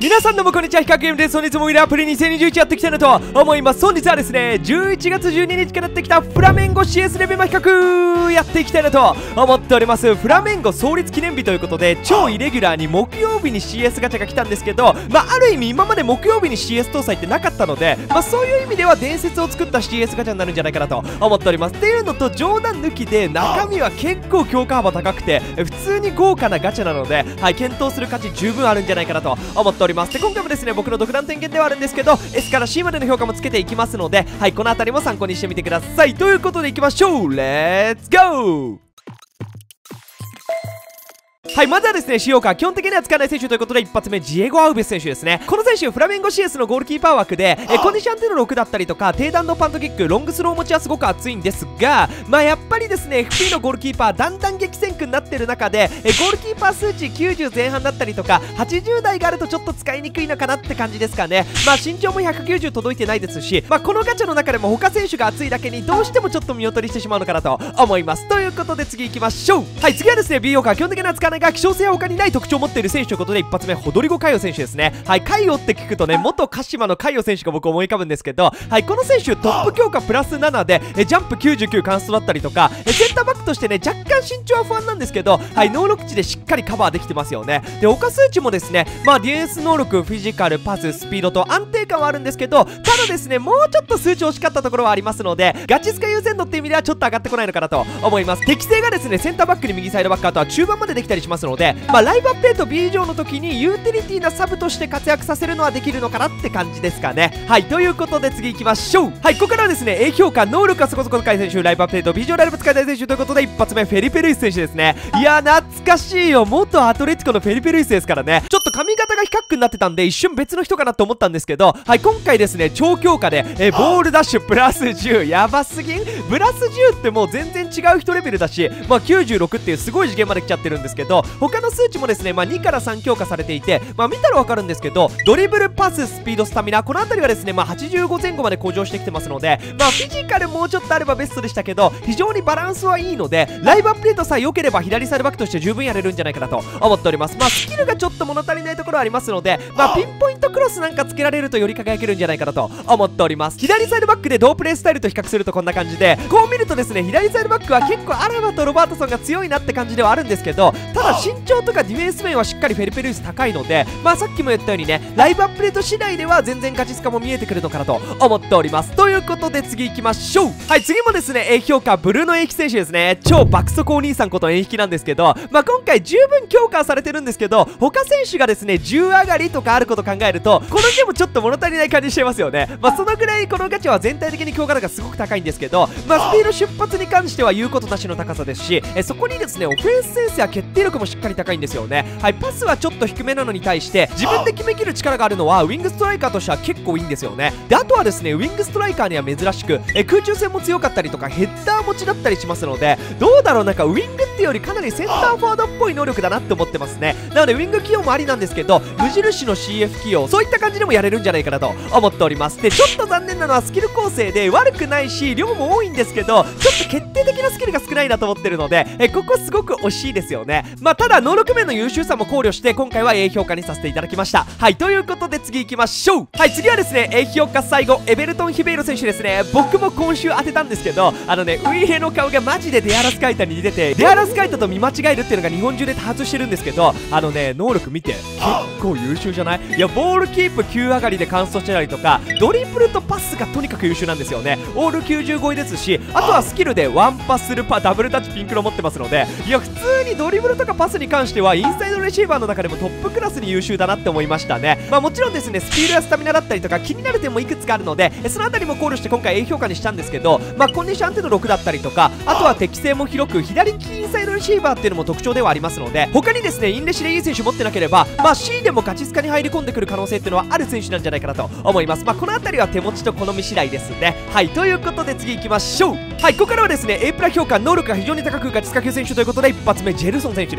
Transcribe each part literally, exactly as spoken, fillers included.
皆さんどうもこんにちは、ヒカゲームです。本日もウィラープレにせんにじゅういちやっていきたいなと思います。本日はですね、じゅういちがつじゅうににちからやってきたフラメンゴ シーエス レベマ企画やっていきたいなと思っております。フラメンゴ創立記念日ということで、超イレギュラーに木曜日に シーエス ガチャが来たんですけど、まあある意味今まで木曜日に シーエス 搭載ってなかったので、まあそういう意味では伝説を作った シーエス ガチャになるんじゃないかなと思っております。っていうのと、冗談抜きで中身は結構強化幅高くて普通に豪華なガチャなので、はい、検討する価値十分あるんじゃないかなと思っております。で、今回もですね、僕の独断点見ではあるんですけど エス から シー までの評価もつけていきますので、はい、この辺りも参考にしてみてください。ということでいきましょう。レッツゴー。はい、まずはですね、使用感基本的には使わない選手ということで、一発目ジエゴ・アウベス選手ですね。この選手フラメンゴ シーエス のゴールキーパー枠でえコンディションテのろくだったりとか、低弾道パントキック、ロングスロー持ちはすごく熱いんですが、まあやっぱりですね エフピー のゴールキーパーだんだん激戦区になってる中で、えゴールキーパー数値きゅうじゅうぜん半だったりとかはちじゅうだいがあるとちょっと使いにくいのかなって感じですかね。まあ身長もひゃくきゅうじゅう届いてないですし、まあこのガチャの中でも他選手が熱いだけにどうしてもちょっと見劣りしてしまうのかなと思います。ということで次行きましょう。はい、次はですね ビーオー カー基本的には使わないが希少性は他にない特徴を持っている選手ということで、一発目ホドリゴ・カイオ選手ですね。はい、カイオって聞くとね、元鹿島のカイオ選手が僕思い浮かぶんですけど、はい、この選手トップ強化プラスななでえジャンプきゅうじゅうきゅうカンストだったりとか、えセンターバックとしてね若干身長は不安なんですけど、はい、能力値でしっかりカバーできてますよね。で、他数値もですね、まあディフェンス能力、フィジカル、パス、スピードと安定感はあるんですけど、ただですねもうちょっと数値惜しかったところはありますので、ガチスカ優先度っていう意味ではちょっと上がってこないのかなと思います。適性がですねセンターバックに右サイドバック、あとは中盤までできたりしますので、まあライブアップデート B 以上の時にユーティリティなサブとして活躍させるのはできるのかなって感じですかね。はい、ということで次行きましょう。はい、ここからはですね A 評価、能力がそこそこ高い選手、ライブアップデート B 上ライブ使いたい選手ということで、一発目フェリペルイス選手ですね。いやー懐かしいよ、元アトレティコのフェリペルイスですからね。ちょっと髪型が比較になってたんで一瞬別の人かなと思ったんですけど、はい、今回ですね超強化でえボールダッシュプラスじゅう、やばすぎん。プラスじゅうってもう全然違う人レベルだし、まあきゅうじゅうろくっていうすごい次元まで来ちゃってるんですけど、他の数値もですね、まあにからさん強化されていて、まあ見たらわかるんですけど、ドリブル、パス、スピード、スタミナ、この辺りはですねまあはちじゅうごぜん後まで向上してきてますので、まあフィジカルもうちょっとあればベストでしたけど、非常にバランスはいいので、ライブアップデートさえ良ければ左サイドバックとして十分やれるんじゃないかなと思っております。まあスキルがちょっと物足りないところはありますので、まあピンポイントクロスなんかつけられるとより輝けるんじゃないかなと思っております。左サイドバックで同プレースタイルと比較するとこんな感じで、こう見るとですね左サイドバックは結構アラバとロバートソンが強いなって感じではあるんですけど、ただ身長とかディフェンス面はしっかりフェリペルイス高いので、まあさっきも言ったようにねライブアップデート次第では全然ガチスカも見えてくるのかなと思っております。ということで次行きましょう。はい、次もですね A 評価、ブルーノ・エイヒ選手ですね。超爆速お兄さんことエイヒなんですけど、まあ今回十分強化されてるんですけど、他選手がですねじゅう上がりとかあることを考えると、このゲームちょっと物足りない感じしてますよね。まあそのぐらいこのガチャは全体的に強化度がすごく高いんですけど、まあスピード出発に関しては言うことなしの高さですし、えそこにですねオフェンスセンスや決定力もしっかり高いんですよね。はい、パスはちょっと低めなのに対して自分で決めきる力があるのはウィングストライカーとしては結構いいんですよね。で、あとはですねウィングストライカーには珍しくえ空中戦も強かったりとかヘッダー持ちだったりしますので、どうだろう、なんかウィングっていうよりかなりセンターフォワードっぽい能力だなって思ってますね。なのでウィング起用もありなんですけど、無印の シーエフ 起用、そういった感じでもやれるんじゃないかなと思っております。で、ちょっと残念なのはスキル構成で悪くないし量も多いんですけど、ちょっと決定的なスキルが少ないなと思ってるので、えここすごく惜しいですよね。まあただ能力面の優秀さも考慮して今回は A 評価にさせていただきました。はい、ということで次行きましょう。はい、次はですね A 評価最後エベルトン・ヒベイロ選手ですね。僕も今週当てたんですけど、あのねウイヘの顔がマジでデアラスカイタに似てて、デアラスカイタと見間違えるっていうのが日本中で多発してるんですけど、あのね能力見て結構優秀じゃない？いや、ボールキープきゅう上がりで完走してたりとか、ドリブルとパスがとにかく優秀なんですよね。オールきゅうじゅうごいですし、あとはスキルでワンパスするパダブルタッチピンクロ持ってますので、いや普通にドリブルとかパスに関してはインサイドレシーバーの中でもトップクラスに優秀だなって思いましたね。まあもちろんですねスピードやスタミナだったりとか気になる点もいくつかあるので、そのあたりも考慮して今回 A 評価にしたんですけど、まあコンディション安定度ろくだったりとか、あとは適性も広く左利きインサイドレシーバーっていうのも特徴ではありますので、他にですねインレシでいい選手持ってなければ、まあ C でもガチスカに入り込んでくる可能性っていうのはある選手なんじゃないかなと思います。まあこのあたりは手持ちと好み次第ですね。はい、ということで次行きましょう。はい、ここからはですね A プラ評価、能力が非常に高くガチスカ級選手ということで、一発目ジェルソン選手です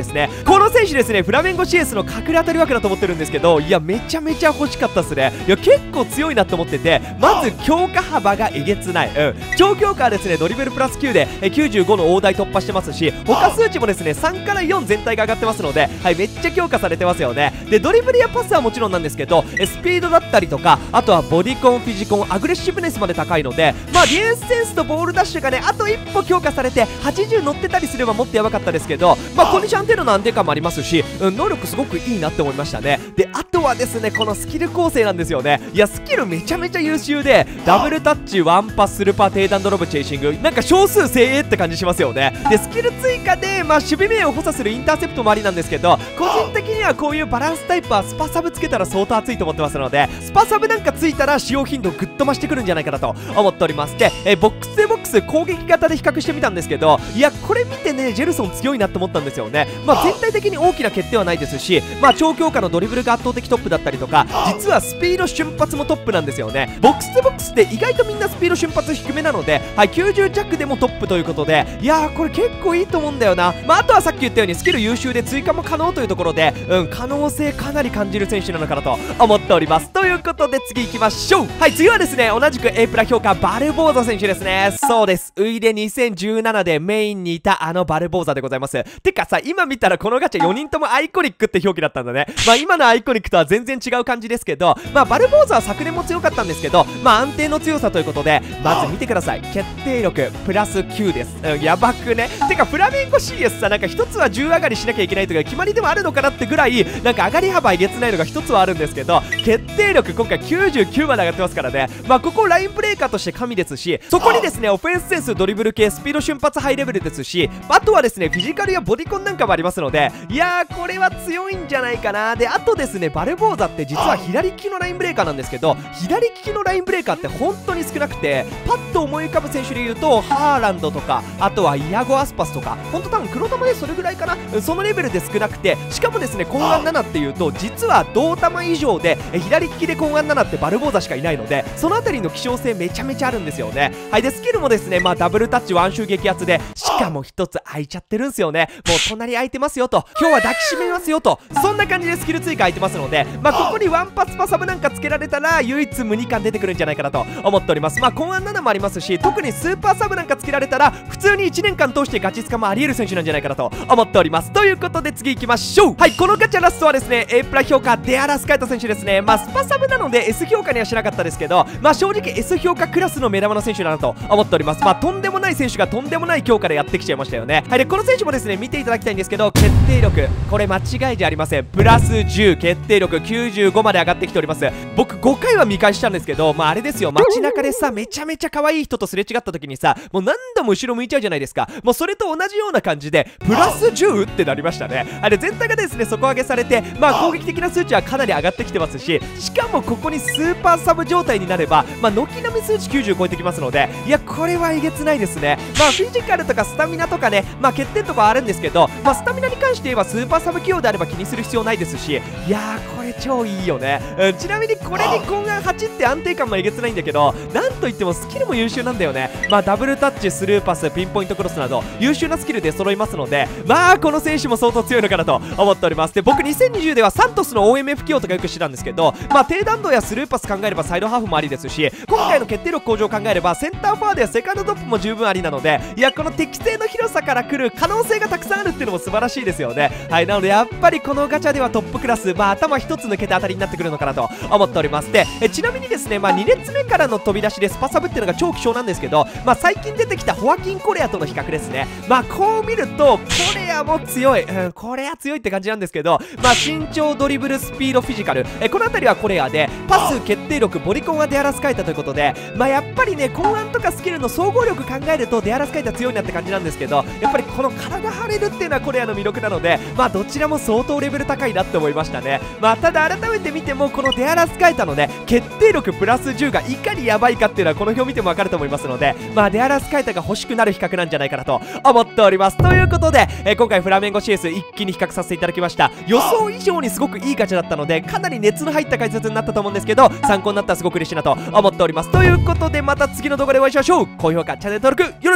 ですね。この選手ですね、フラメンゴ シーエス の隠れ当たり枠だと思ってるんですけど、いやめちゃめちゃ欲しかったっすね。いや結構強いなと思ってて、まず強化幅がえげつない。うん超強化はですね、ドリブルプラスきゅうできゅうじゅうごの大台突破してますし、他数値もですねさんからよん全体が上がってますので、はい、めっちゃ強化されてますよね。でドリブルやパスはもちろんなんですけど、スピードだったりとか、あとはボディコン、フィジコン、アグレッシブネスまで高いので、まあディフェンスセンスとボールダッシュがねあと一歩強化されてはちじゅう乗ってたりすればもっとやばかったですけど、まあコンディション安定度の安定感もありますし、うん、能力すごくいいなって思いましたね。であとはですね、このスキル構成なんですよね。いやスキルめちゃめちゃ優秀で、ダブルタッチ、ワンパス、スルパー、低弾ドロブ、チェイシング、なんか少数精鋭って感じしますよね。でスキル追加で、まあ、守備面を補佐するインターセプトもありなんですけど、個人的にはこういうバランスタイプはスパサブつけたら相当熱いと思ってますので、スパサブなんかついたら使用頻度ぐっと増してくるんじゃないかなと思っております。で、えボックス2ボックス攻撃型で比較してみたんですけど、いやこれ見てねジェルソン強いなって思ったんですよね。まあ全体的に大きな欠点はないですし、まあ超強化のドリブルが圧倒的トップだったりとか、実はスピード瞬発もトップなんですよね。ボックス2ボックスって意外とみんなスピード瞬発低めなので、はい、きゅうじゅう弱でもトップということで、いやーこれ結構いいと思うんだよな。まああとはさっき言ったようにスキル優秀で追加も可能というところで、うん可能性かなり感じる選手なのかなと思っております。ということで次行きましょう。はい、次はですね同じく A プラ評価バルボーザ選手ですね。そうです、ウイレにせんじゅうななでメインにいたあのバルボーザでございます。てかさ、今見たらこのガチャよにんともアイコニックって表記だったんだね。まあ今のアイコニックとは全然違う感じですけど、まあバルボーザは昨年も強かったんですけど、まあ安定の強さということで、まず見てください。決定力プラスきゅうです、うん、やばくね。てかフラメンゴ シーエス さ、なんか一つはじゅう上がりしなきゃいけないとか決まりでもあるのかなってぐらい、なんか上がり幅えげつないのが一つはあるんですけど、決定力今回きゅうじゅうきゅうまで上がってますからね。まあここラインブレーカーとして神ですし、そこにですねオフェンスセンス、ドリブル系、スピード瞬発ハイレベルですし、あとはですねフィジカルやボディコンなんかもありますので、いやーこれは強いんじゃないかな。であとですねバルボーザって実は左利きのラインブレーカーなんですけど、左利きのラインブレーカーって本当に少なくて、パッと思い浮かぶ選手でいうとハーランドとか、あとはイアゴ・アスパスとか、本当多分黒玉でそれぐらいかな、そのレベルで少なくて、しかもですねコンアンななっていうと実は同玉以上で左利きでコンアンななってバルボーザしかいないので、そのあたりの希少性めちゃめちゃあるんですよね。はい、でスキルもですねまあダブルタッチ、ワンシュー激アツで、しかも一つ空いちゃってるんですよね。もう隣空いてますよと、今日は抱きしめますよと、そんな感じでスキル追加空いてますので、まあここにワンパスパサブなんかつけられたら唯一無二感出てくるんじゃないかなと思っております。まあコンアンななもありますし、特にスーパーサブなんかつけられたら普通にいちねんかん通してガチスカもあり得る選手なんじゃないかなと思っております。ということで次行きましょう。はい、このガチャラストはですね A プラ評価デアラスカイト選手ですね。まあスパサブなので S 評価にはしなかったですけど、まあ正直 S 評価クラスの目玉の選手だなと思っております。まあとんでもない選手がとんでもない強化でやってきちゃいましたよね。はい、でこの選手もですね見ていただきたいんですけど、決定力これ間違いじゃありません。プラスじゅう、決定力きゅうじゅうごまで上がってきております。僕ごかいは見返したんですけど、まああれですよ、街中でさめちゃめちゃ可愛い人とすれ違った時にさ、もう何度も後ろ向いちゃうじゃないですか。もうそれと同じような感じでプラスじゅうってなりましたね。あれ全体がですね底上げされて、まあ攻撃的な数値はかなり上がってきてますし、しかもここにスーパーサブ状態になれば、まあ軒並み数値きゅうじゅう超えてきますので、いやこれはえげつないですね。まあフィジカルとかスタミナとかね、まあ欠点とかはあるんですけど、まあスタミナに関して言えばスーパーサブ起用であれば気にする必要ないですし、いやーこれ超いいよね、うん、ちなみにこれにコンアンはちって安定感もえげつないんだけど、なんといってもスキルも優秀なんだよね。まあダブルタッチ、スルーパス、ピンポイントクロスなど優秀なスキルで揃いますので、まあこの選手も相当強いのかなと思っております。で僕にせんにじゅうではサントスの オーエムエフ 起用とかよくしてたんですけど、まあ低弾道やスルーパス考えればサイドハーフもありですし、今回の決定力向上を考えればセンターフォワードやセカンドトップも十分ありなので、いやこの適性の広さから来る可能性がたくさんあるっていうのも素晴らしいですよね。はい、なのでやっぱりこのガチャではトップクラス、まあ頭一つ抜けたあたりになってくるのかなと思っております。でえちなみにですね、まあに列目からの飛び出しでスパサブっていうのが超希少なんですけど、まあ最近出てきたホアキン・コレアとの比較ですね。まあこう見るとコレアも強い、うん、コレア強いって感じなんですけど、まあ身長、ドリブル、スピード、フィジカル、えこの辺りはコレアで、パス、決定力、ボディコンはデアラスカイタということで、まあやっぱりねコンアンとかスキルの総合力考えるとデアラスカイタ強いなって感じなんですけど、やっぱりこの体張れるっていうのはコレアの魅力なので、まあどちらも相当レベル高いなって思いましたね。まあただ改めて見てもこのデアラスカイタのね決定力プラスじゅうがいかにやばいかっていうのはこの表見ても分かると思いますので、まあデアラスカイタが欲しくなる比較なんじゃないかなと思っております。ということで、えー、今回フラメンゴ シーエス 一気に比較させていただきました。予想以上にすごくいいガチャだったので、かなり熱の入った解説になったと思うんですけど、参考になったらすごく嬉しいなと思っております。ということでまた次の動画でお会いしましょう。高評価、チャンネル登録よろしく。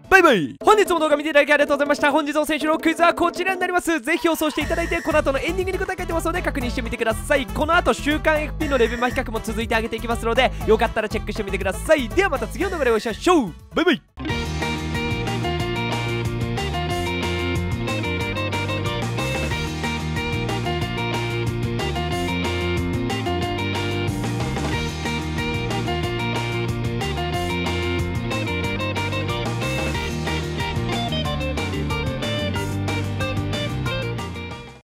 バイバイ。本日も動画見ていただきありがとうございました。本日の選手のクイズはこちらになります。ぜひ予想していただいて、この後のエンディングに答え書いてますので確認してみてください。この後週間 エフピー のレベマ比較も続いてあげていきますので、よかったらチェックしてみてください。ではまた次の動画でお会いしましょう。バイバイ。